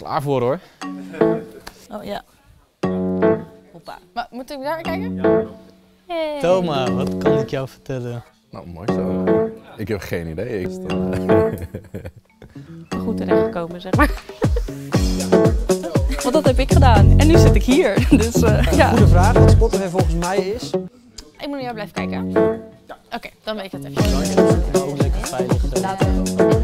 Klaar voor hoor. Oh ja. Hoppa. Maar moet ik daar kijken? Ja. Hey. Thelma, wat kan ik jou vertellen? Nou, mooi zo. Ik heb geen idee. Goed terechtgekomen, zeg maar. Want dat heb ik gedaan. En nu zit ik hier. Dus ja. Goede vraag. Wat Spotify volgens mij is. Ik moet naar jou blijven kijken. Ja. Oké, dan weet ik het even. Ook lekker veilig. Laten we.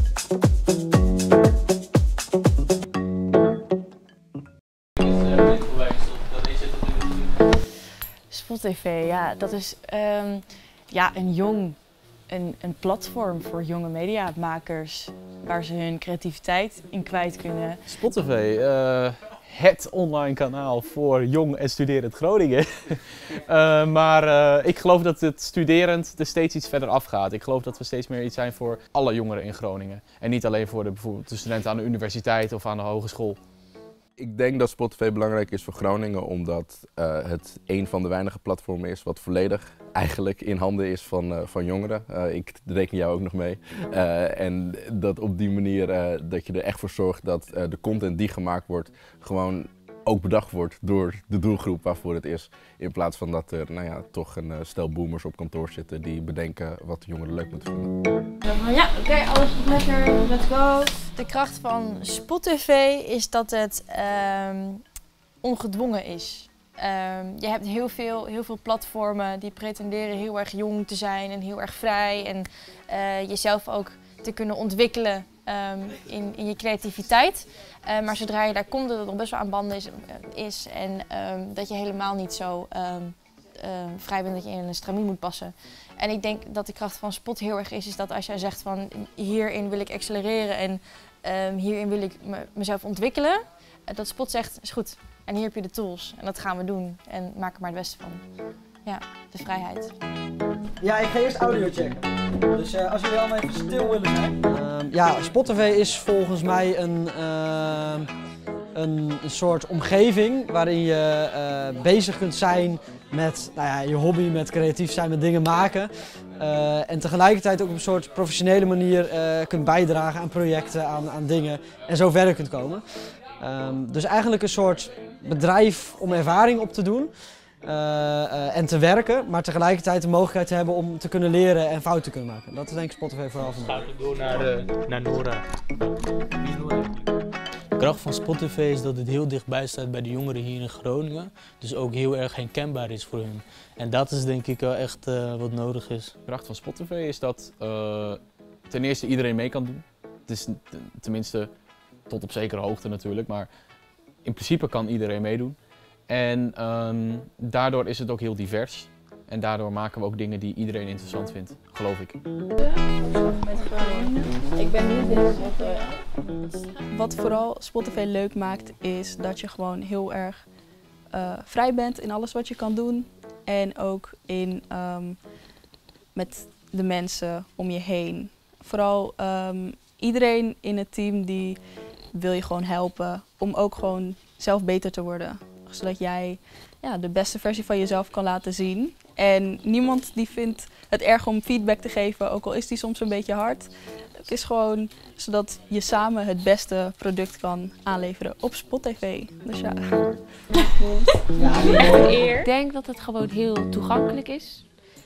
SpotTV, ja, dat is ja, een platform voor jonge mediamakers waar ze hun creativiteit in kwijt kunnen. SpotTV, het online kanaal voor jong en studerend Groningen. Maar ik geloof dat het studerend er steeds iets verder afgaat. Ik geloof dat we steeds meer iets zijn voor alle jongeren in Groningen. En niet alleen voor bijvoorbeeld de studenten aan de universiteit of aan de hogeschool. Ik denk dat Spotify belangrijk is voor Groningen omdat het een van de weinige platformen is wat volledig eigenlijk in handen is van jongeren. Ik reken jou ook nog mee. En dat op die manier dat je er echt voor zorgt dat de content die gemaakt wordt gewoon ook bedacht wordt door de doelgroep waarvoor het is. In plaats van dat er toch een stel boomers op kantoor zitten die bedenken wat de jongeren leuk moeten vinden. Ja, oké, alles is lekker, let's go. De kracht van SpotTV is dat het ongedwongen is. Je hebt heel veel platformen die pretenderen heel erg jong te zijn en heel erg vrij. En jezelf ook te kunnen ontwikkelen in je creativiteit. Maar zodra je daar komt dat het nog best wel aan banden is en dat je helemaal niet zo vrij bent dat je in een stramien moet passen. En ik denk dat de kracht van Spot heel erg is dat als jij zegt van hierin wil ik accelereren en hierin wil ik mezelf ontwikkelen, dat Spot zegt is goed en hier heb je de tools en dat gaan we doen en maak er maar het beste van. Ja, de vrijheid. Ja, ik ga eerst audio checken. Dus als jullie allemaal even stil willen zijn. Ja, SpotTV is volgens mij een soort omgeving waarin je bezig kunt zijn met je hobby, met creatief zijn, met dingen maken. En tegelijkertijd ook op een soort professionele manier kunt bijdragen aan projecten, aan dingen en zo verder kunt komen. Dus eigenlijk een soort bedrijf om ervaring op te doen. En te werken, maar tegelijkertijd de mogelijkheid te hebben om te kunnen leren en fouten te kunnen maken. Dat is denk ik SpotTV vooral van mij. Gaan we door naar Nora. Wie is Nora? De kracht van SpotTV is dat het heel dichtbij staat bij de jongeren hier in Groningen. Dus ook heel erg herkenbaar is voor hun. En dat is denk ik wel echt wat nodig is. De kracht van SpotTV is dat ten eerste iedereen mee kan doen. Het is tenminste tot op zekere hoogte natuurlijk, maar in principe kan iedereen meedoen. En daardoor is het ook heel divers. En daardoor maken we ook dingen die iedereen interessant vindt, geloof ik. Ik ben nu Wat vooral SpotTV leuk maakt is dat je gewoon heel erg vrij bent in alles wat je kan doen. En ook met de mensen om je heen. Vooral iedereen in het team die wil je gewoon helpen om ook gewoon zelf beter te worden. Zodat jij de beste versie van jezelf kan laten zien. En niemand die vindt het erg om feedback te geven, ook al is die soms een beetje hard. Het is gewoon zodat je samen het beste product kan aanleveren op SpotTV. Dus ja. Ik denk dat het gewoon heel toegankelijk is.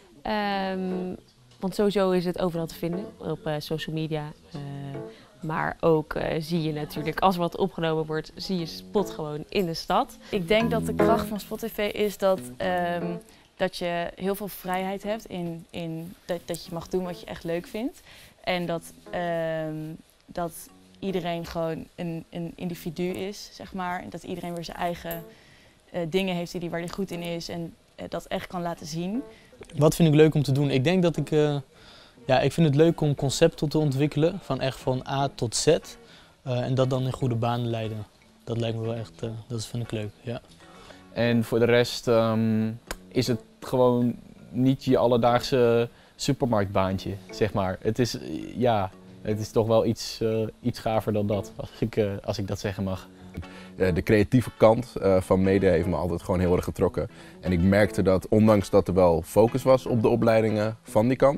Want sowieso is het overal te vinden op social media. Maar ook zie je natuurlijk, als er wat opgenomen wordt, zie je Spot gewoon in de stad. Ik denk dat de kracht van SpotTV is dat je heel veel vrijheid hebt in dat je mag doen wat je echt leuk vindt. En dat iedereen gewoon een individu is, zeg maar. En dat iedereen weer zijn eigen dingen heeft waar hij goed in is en dat echt kan laten zien. Wat vind ik leuk om te doen? Ik denk dat ik vind het leuk om concepten te ontwikkelen, van A tot Z. En dat dan in goede banen leiden. Dat lijkt me wel echt, dat vind ik leuk, ja. En voor de rest is het gewoon niet je alledaagse supermarktbaantje, zeg maar. Het is toch wel iets gaver dan dat, als ik dat zeggen mag. De creatieve kant van media heeft me altijd gewoon heel erg getrokken. En ik merkte dat, ondanks dat er wel focus was op de opleidingen van die kant,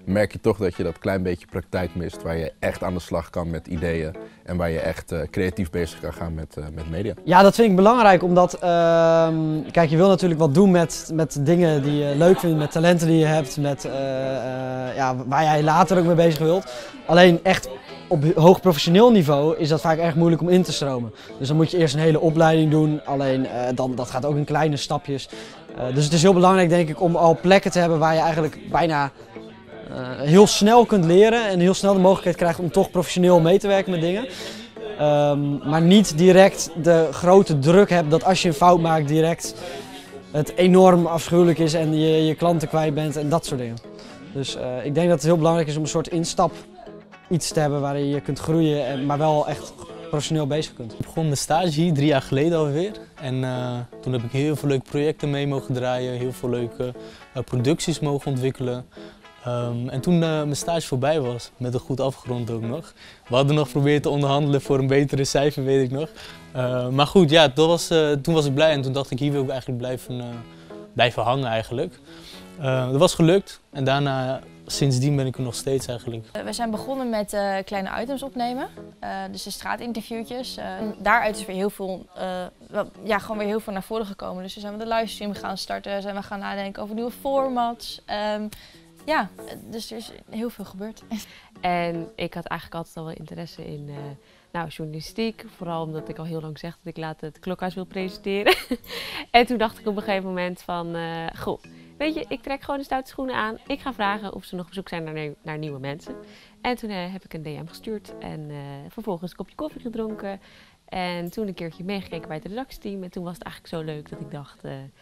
merk je toch dat je dat klein beetje praktijk mist, waar je echt aan de slag kan met ideeën en waar je echt creatief bezig kan gaan met media. Ja, dat vind ik belangrijk, omdat kijk, je wil natuurlijk wat doen met dingen die je leuk vindt, met talenten die je hebt, met, ja, waar jij later ook mee bezig wilt. Alleen echt op hoog professioneel niveau is dat vaak erg moeilijk om in te stromen. Dus dan moet je eerst een hele opleiding doen, alleen dat gaat ook in kleine stapjes. Dus het is heel belangrijk, denk ik, om al plekken te hebben waar je eigenlijk bijna heel snel kunt leren en heel snel de mogelijkheid krijgt om toch professioneel mee te werken met dingen. Maar niet direct de grote druk hebt dat als je een fout maakt direct het enorm afschuwelijk is en je klanten kwijt bent en dat soort dingen. Dus ik denk dat het heel belangrijk is om een soort instap iets te hebben waarin je kunt groeien, maar wel echt professioneel bezig kunt. Ik begon mijn stage hier 3 jaar geleden alweer en toen heb ik heel veel leuke projecten mee mogen draaien, heel veel leuke producties mogen ontwikkelen. En toen mijn stage voorbij was, met een goed afgerond ook nog. We hadden nog geprobeerd te onderhandelen voor een betere cijfer, weet ik nog. Maar goed, ja, toen was ik blij en toen dacht ik, hier wil ik eigenlijk blijven hangen eigenlijk. Dat was gelukt en daarna, sindsdien ben ik er nog steeds eigenlijk. We zijn begonnen met kleine items opnemen, dus de straatinterviewtjes. Daaruit is weer heel veel, gewoon weer heel veel naar voren gekomen. Dus we zijn met de livestream gaan starten, zijn we gaan nadenken over nieuwe formats. Ja, dus er is heel veel gebeurd. En ik had eigenlijk altijd al wel interesse in journalistiek. Vooral omdat ik al heel lang zeg dat ik later het Klokhuis wil presenteren. En toen dacht ik op een gegeven moment van, goh, weet je, ik trek gewoon de stoute schoenen aan. Ik ga vragen of ze nog op zoek zijn naar nieuwe mensen. En toen heb ik een DM gestuurd en vervolgens een kopje koffie gedronken. En toen een keertje meegekeken bij het redactieteam. En toen was het eigenlijk zo leuk dat ik dacht,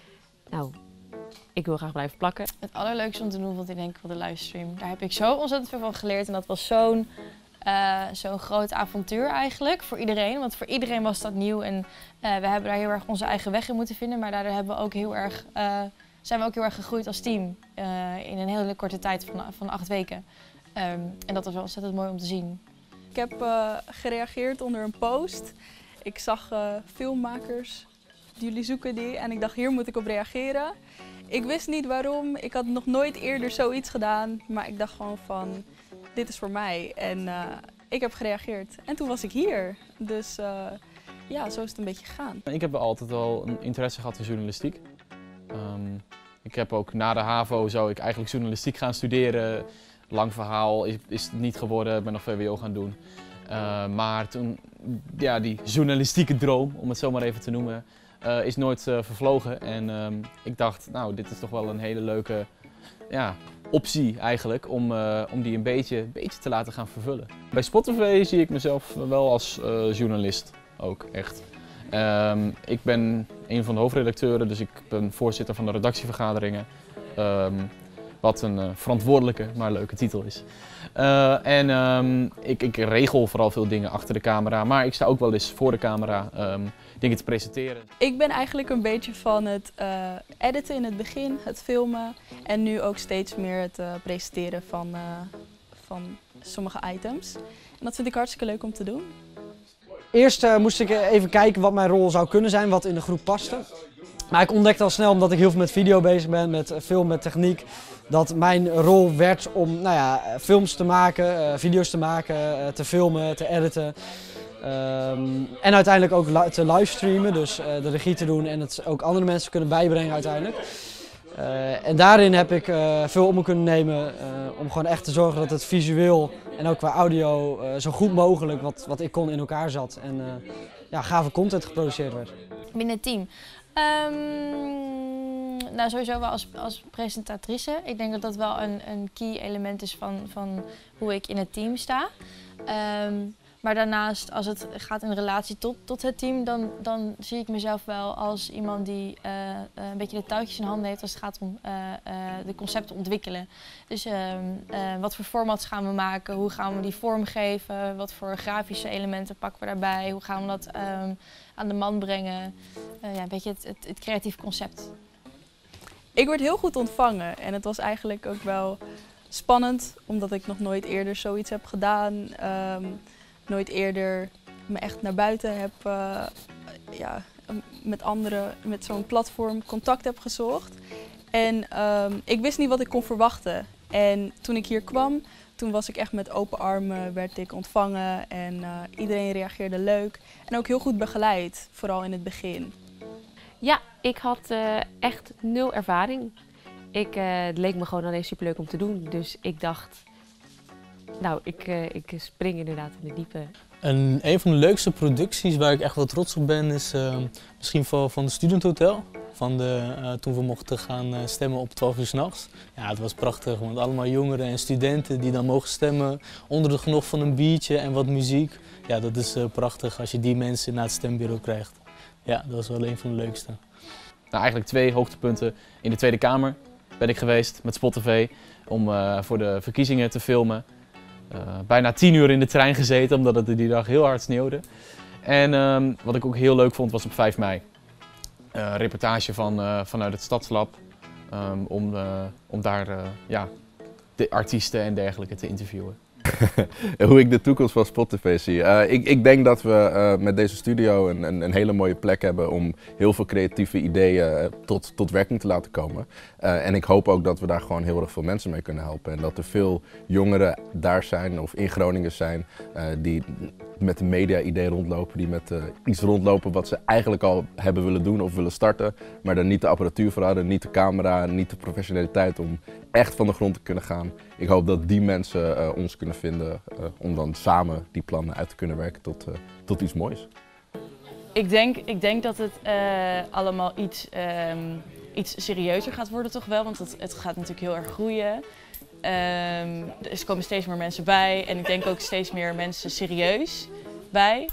ik wil graag blijven plakken. Het allerleukste om te doen vond ik denk ik wel de livestream. Daar heb ik zo ontzettend veel van geleerd en dat was zo'n groot avontuur eigenlijk voor iedereen. Want voor iedereen was dat nieuw en we hebben daar heel erg onze eigen weg in moeten vinden. Maar daardoor hebben we ook zijn we ook heel erg gegroeid als team in een hele korte tijd van 8 weken. En dat was wel ontzettend mooi om te zien. Ik heb gereageerd onder een post. Ik zag filmmakers, jullie zoeken die en ik dacht hier moet ik op reageren. Ik wist niet waarom, ik had nog nooit eerder zoiets gedaan, maar ik dacht gewoon van dit is voor mij en ik heb gereageerd en toen was ik hier. Dus ja, zo is het een beetje gegaan. Ik heb altijd al een interesse gehad in journalistiek. Ik heb ook na de HAVO zou ik eigenlijk journalistiek gaan studeren. Lang verhaal is het niet geworden, ik ben nog VWO gaan doen. Maar toen, ja, die journalistieke droom, om het zo maar even te noemen, is nooit vervlogen. En ik dacht, nou, dit is toch wel een hele leuke optie eigenlijk om die een beetje te laten gaan vervullen. Bij SpotTV zie ik mezelf wel als journalist ook, echt. Ik ben een van de hoofdredacteuren, dus ik ben voorzitter van de redactievergaderingen. Wat een verantwoordelijke, maar leuke titel is. Ik regel vooral veel dingen achter de camera, maar ik sta ook wel eens voor de camera dingen te presenteren. Ik ben eigenlijk een beetje van het editen in het begin, het filmen en nu ook steeds meer het presenteren van sommige items. En dat vind ik hartstikke leuk om te doen. Eerst moest ik even kijken wat mijn rol zou kunnen zijn, wat in de groep paste. Maar ik ontdekte al snel, omdat ik heel veel met video bezig ben, met film, met techniek, dat mijn rol werd om films te maken, video's te maken, te filmen, te editen. En uiteindelijk ook te livestreamen, dus de regie te doen en het ook andere mensen kunnen bijbrengen uiteindelijk. En daarin heb ik veel op me kunnen nemen om gewoon echt te zorgen dat het visueel en ook qua audio zo goed mogelijk wat ik kon in elkaar zat. En gave content geproduceerd werd. Binnen het team. Sowieso wel als presentatrice. Ik denk dat dat wel een key element is van hoe ik in het team sta. Maar daarnaast, als het gaat in relatie tot het team, dan zie ik mezelf wel als iemand die een beetje de touwtjes in handen heeft als het gaat om de concepten ontwikkelen. Dus wat voor formats gaan we maken, hoe gaan we die vormgeven, wat voor grafische elementen pakken we daarbij, hoe gaan we dat aan de man brengen. Een beetje het creatief concept. Ik werd heel goed ontvangen en het was eigenlijk ook wel spannend, omdat ik nog nooit eerder zoiets heb gedaan. Nooit eerder me echt naar buiten heb, met anderen, met zo'n platform contact heb gezocht. En ik wist niet wat ik kon verwachten. En toen ik hier kwam, toen was ik echt met open armen, werd ik ontvangen en iedereen reageerde leuk. En ook heel goed begeleid, vooral in het begin. Ja, ik had echt 0 ervaring. Het leek me gewoon alleen superleuk om te doen. Dus ik dacht, nou, ik spring inderdaad in de diepe. En een van de leukste producties waar ik echt wel trots op ben is misschien van de Student Hotel. Toen we mochten gaan stemmen op 12 uur 's nachts. Ja, het was prachtig, want allemaal jongeren en studenten die dan mogen stemmen onder het genot van een biertje en wat muziek. Ja, dat is prachtig als je die mensen naar het stembureau krijgt. Ja, dat was wel een van de leukste. Nou, eigenlijk 2 hoogtepunten. In de Tweede Kamer ben ik geweest met SpotTV om voor de verkiezingen te filmen. Bijna 10 uur in de trein gezeten omdat het die dag heel hard sneeuwde. En wat ik ook heel leuk vond was op 5 mei. Een reportage vanuit het Stadslab om daar de artiesten en dergelijke te interviewen. Hoe ik de toekomst van SpotTV zie. Ik denk dat we met deze studio een hele mooie plek hebben om heel veel creatieve ideeën tot werking te laten komen. En ik hoop ook dat we daar gewoon heel erg veel mensen mee kunnen helpen. En dat er veel jongeren daar zijn of in Groningen zijn die met een media-idee rondlopen, die met iets rondlopen wat ze eigenlijk al hebben willen doen of willen starten, maar daar niet de apparatuur voor hadden, niet de camera, niet de professionaliteit om echt van de grond te kunnen gaan. Ik hoop dat die mensen ons kunnen vinden om dan samen die plannen uit te kunnen werken tot iets moois. Ik denk dat het allemaal iets serieuzer gaat worden toch wel, want het gaat natuurlijk heel erg groeien. Er komen steeds meer mensen bij en ik denk ook steeds meer mensen serieus bij.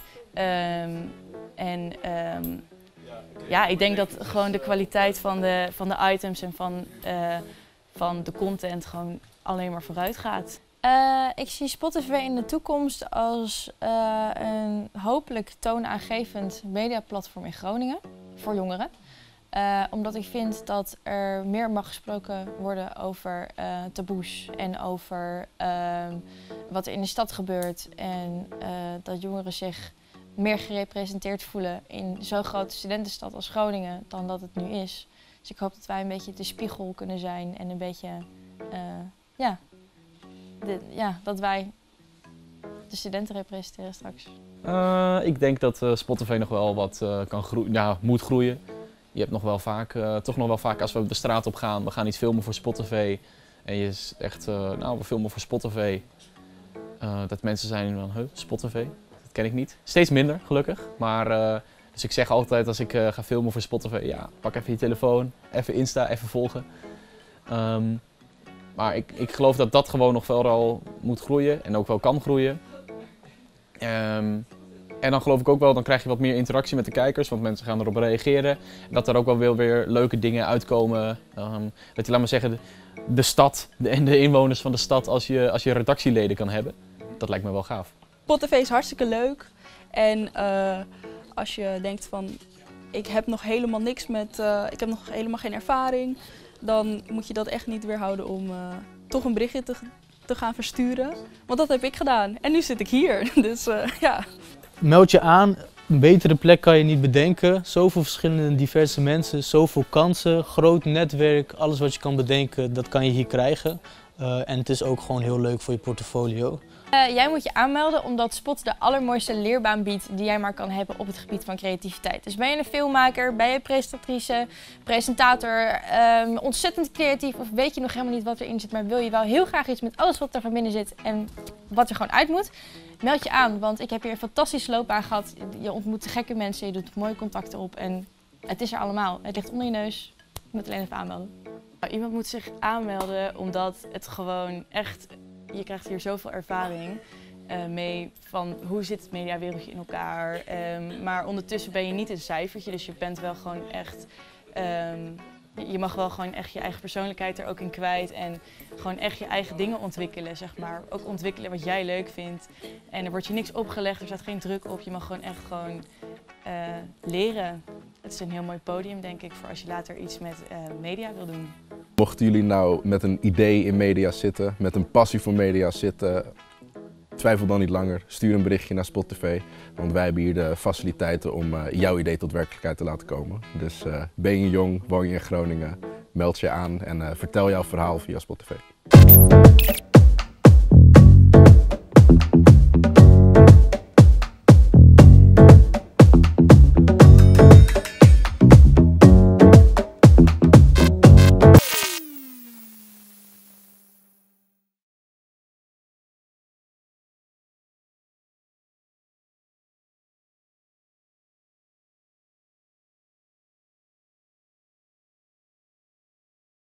Ja, ik denk dat gewoon de kwaliteit van de items en van de content gewoon alleen maar vooruit gaat. Ik zie SpotTV in de toekomst als een hopelijk toonaangevend mediaplatform in Groningen voor jongeren. Omdat ik vind dat er meer mag gesproken worden over taboes en over wat er in de stad gebeurt. En dat jongeren zich meer gerepresenteerd voelen in zo'n grote studentenstad als Groningen dan dat het nu is. Dus ik hoop dat wij een beetje de spiegel kunnen zijn en een beetje, dat wij de studenten representeren straks. Ik denk dat SpotTV nog wel wat moet groeien. Je hebt nog wel vaak, toch nog wel vaak als we de straat op gaan, we gaan iets filmen voor SpotTV. En je is echt, we filmen voor SpotTV. Dat mensen zijn van, SpotTV? Dat ken ik niet. Steeds minder, gelukkig. Maar, dus ik zeg altijd als ik ga filmen voor SpotTV, ja, pak even je telefoon, even Insta, even volgen. Maar ik geloof dat dat gewoon nog wel moet groeien en ook wel kan groeien. En dan geloof ik ook wel, dan krijg je wat meer interactie met de kijkers, want mensen gaan erop reageren. En dat er ook wel weer leuke dingen uitkomen. Dat je, laat maar zeggen, de stad en de inwoners van de stad als je redactieleden kan hebben. Dat lijkt me wel gaaf. SpotTV is hartstikke leuk. En als je denkt van, ik heb nog helemaal niks ik heb nog helemaal geen ervaring, dan moet je dat echt niet weerhouden om toch een berichtje te gaan versturen. Want dat heb ik gedaan. En nu zit ik hier. Dus ja. Meld je aan, een betere plek kan je niet bedenken. Zoveel verschillende diverse mensen, zoveel kansen, groot netwerk, alles wat je kan bedenken, dat kan je hier krijgen. En het is ook gewoon heel leuk voor je portfolio. Jij moet je aanmelden omdat Spot de allermooiste leerbaan biedt die jij maar kan hebben op het gebied van creativiteit. Dus ben je een filmmaker, ben je presentatrice, presentator, ontzettend creatief of weet je nog helemaal niet wat erin zit, maar wil je wel heel graag iets met alles wat er van binnen zit en wat er gewoon uit moet, meld je aan, want ik heb hier een fantastische loopbaan gehad. Je ontmoet gekke mensen, je doet mooie contacten op en het is er allemaal. Het ligt onder je neus, je moet alleen even aanmelden. Iemand moet zich aanmelden omdat het gewoon echt, je krijgt hier zoveel ervaring mee van hoe zit het mediawereldje in elkaar. Maar ondertussen ben je niet een cijfertje, dus je bent wel gewoon echt, je mag wel gewoon echt je eigen persoonlijkheid er ook in kwijt en gewoon echt je eigen dingen ontwikkelen, zeg maar. Ook ontwikkelen wat jij leuk vindt. En er wordt je niks opgelegd, er staat geen druk op, je mag gewoon echt leren. Het is een heel mooi podium, denk ik, voor als je later iets met media wil doen. Mochten jullie nou met een idee in media zitten, met een passie voor media zitten, twijfel dan niet langer. Stuur een berichtje naar SpotTV, want wij hebben hier de faciliteiten om jouw idee tot werkelijkheid te laten komen. Dus ben je jong, woon je in Groningen, meld je aan en vertel jouw verhaal via SpotTV. Spotify.